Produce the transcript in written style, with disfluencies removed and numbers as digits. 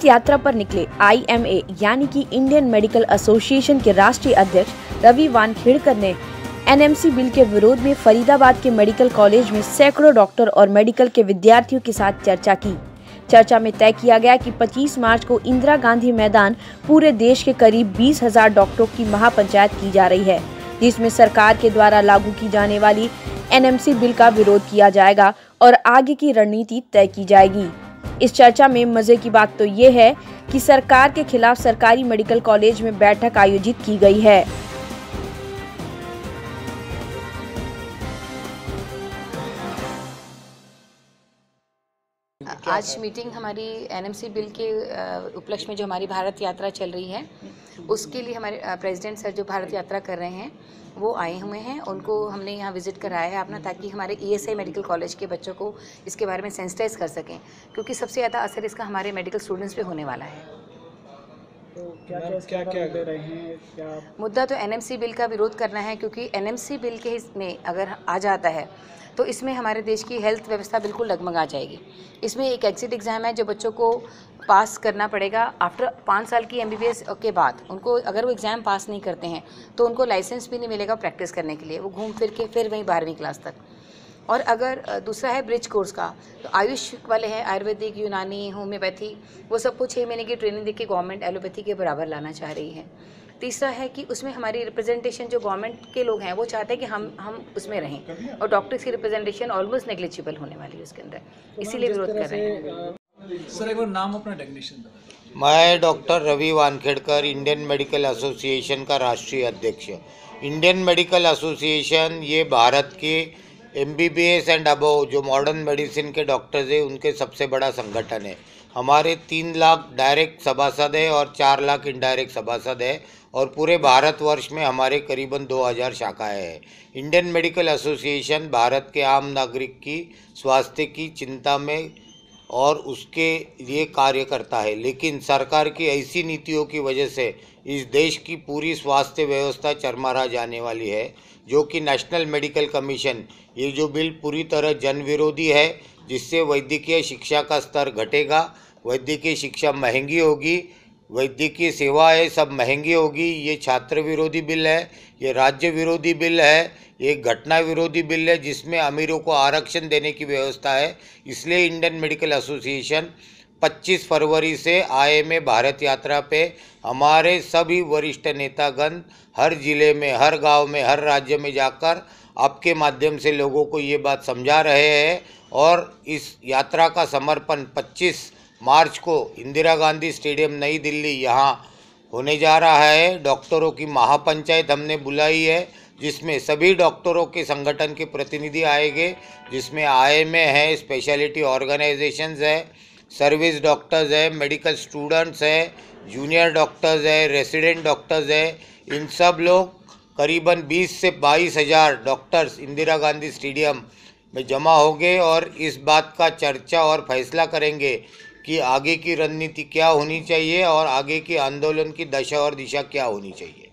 यात्रा पर निकले IMA यानी कि इंडियन मेडिकल एसोसिएशन के राष्ट्रीय अध्यक्ष रवि वानखेड़कर ने NMC बिल के विरोध में फरीदाबाद के मेडिकल कॉलेज में सैकड़ों डॉक्टर और मेडिकल के विद्यार्थियों के साथ चर्चा की। चर्चा में तय किया गया कि 25 मार्च को इंदिरा गांधी मैदान पूरे देश के करीब 20,000 डॉक्टरों की महापंचायत की जा रही है, जिसमें सरकार के द्वारा लागू की जाने वाली NMC बिल का विरोध किया जाएगा और आगे की रणनीति तय की जाएगी। इस चर्चा में मजे की बात तो ये है कि सरकार के खिलाफ सरकारी मेडिकल कॉलेज में बैठक आयोजित की गई है। आज मीटिंग हमारी NMC बिल के उपलक्ष्य में जो हमारी भारत यात्रा चल रही है, उसके लिए हमारे प्रेसिडेंट सर जो भारत यात्रा कर रहे हैं वो आए हुए हैं। उनको हमने यहाँ विज़िट कराया है अपना, ताकि हमारे ESI मेडिकल कॉलेज के बच्चों को इसके बारे में सेंसिटाइज कर सकें, क्योंकि सबसे ज़्यादा असर इसका हमारे मेडिकल स्टूडेंट्स पे होने वाला है। तो क्या दे रहे हैं? मुद्दा तो NMC बिल का विरोध करना है, क्योंकि NMC बिल के में अगर आ जाता है तो इसमें हमारे देश की हेल्थ व्यवस्था बिल्कुल डगमगा जाएगी। इसमें एक एग्जिट एग्ज़ाम है जो बच्चों को पास करना पड़ेगा। आफ्टर 5 साल की MBBS के बाद उनको, अगर वो एग्ज़ाम पास नहीं करते हैं तो उनको लाइसेंस भी नहीं मिलेगा प्रैक्टिस करने के लिए। वो घूम फिर के फिर वहीं 12वीं क्लास तक। और अगर दूसरा है ब्रिज कोर्स का, तो आयुष वाले हैं, आयुर्वेदिक, यूनानी, होम्योपैथी, वो सबको 6 महीने की ट्रेनिंग देके गवर्नमेंट एलोपैथी के बराबर लाना चाह रही है। तीसरा है कि उसमें हमारी रिप्रेजेंटेशन जो गवर्नमेंट के लोग हैं वो चाहते हैं कि हम उसमें रहें, और डॉक्टर्स की रिप्रेजेंटेशन ऑलमोस्ट नेग्लिजिबल होने वाली है उसके अंदर, इसीलिए विरोध कर रहे हैं। सर एक बार नाम अपना डेफिनेशन बताइए। मैं doctor Ravi Wankhedkar, Indian medical association का राष्ट्रीय अध्यक्ष। इंडियन मेडिकल एसोसिएशन ये भारत के MBBS एंड अबव जो मॉडर्न मेडिसिन के डॉक्टर्स हैं उनके सबसे बड़ा संगठन है। हमारे 3 लाख डायरेक्ट सभासद है और 4 लाख इनडायरेक्ट सभासद है, और पूरे भारतवर्ष में हमारे करीबन 2000 शाखाएं हैं। इंडियन मेडिकल एसोसिएशन भारत के आम नागरिक की स्वास्थ्य की चिंता में और उसके लिए कार्य करता है, लेकिन सरकार की ऐसी नीतियों की वजह से इस देश की पूरी स्वास्थ्य व्यवस्था चरमरा जाने वाली है, जो कि नेशनल मेडिकल कमीशन, ये जो बिल पूरी तरह जन विरोधी है, जिससे वैद्यकीय शिक्षा का स्तर घटेगा, वैद्यकीय शिक्षा महंगी होगी, वैद्यकीय सेवाएं सब महंगी होगी। ये छात्र विरोधी बिल है, ये राज्य विरोधी बिल है, ये घटना विरोधी बिल है, जिसमें अमीरों को आरक्षण देने की व्यवस्था है। इसलिए इंडियन मेडिकल एसोसिएशन 25 फरवरी से IMA भारत यात्रा पे हमारे सभी वरिष्ठ नेतागण हर जिले में, हर गांव में, हर राज्य में जाकर आपके माध्यम से लोगों को ये बात समझा रहे हैं। और इस यात्रा का समर्पण 25 मार्च को इंदिरा गांधी स्टेडियम नई दिल्ली यहाँ होने जा रहा है। डॉक्टरों की महापंचायत हमने बुलाई है, जिसमें सभी डॉक्टरों के संगठन के प्रतिनिधि आएंगे, जिसमें IMA है, स्पेशलिटी ऑर्गेनाइजेशंस है, सर्विस डॉक्टर्स है, मेडिकल स्टूडेंट्स है, जूनियर डॉक्टर्स है, रेसिडेंट डॉक्टर्स है। इन सब लोग करीबन 20 से 22,000 डॉक्टर्स इंदिरा गांधी स्टेडियम में जमा होंगे और इस बात का चर्चा और फैसला करेंगे कि आगे की रणनीति क्या होनी चाहिए और आगे की आंदोलन की दशा और दिशा क्या होनी चाहिए।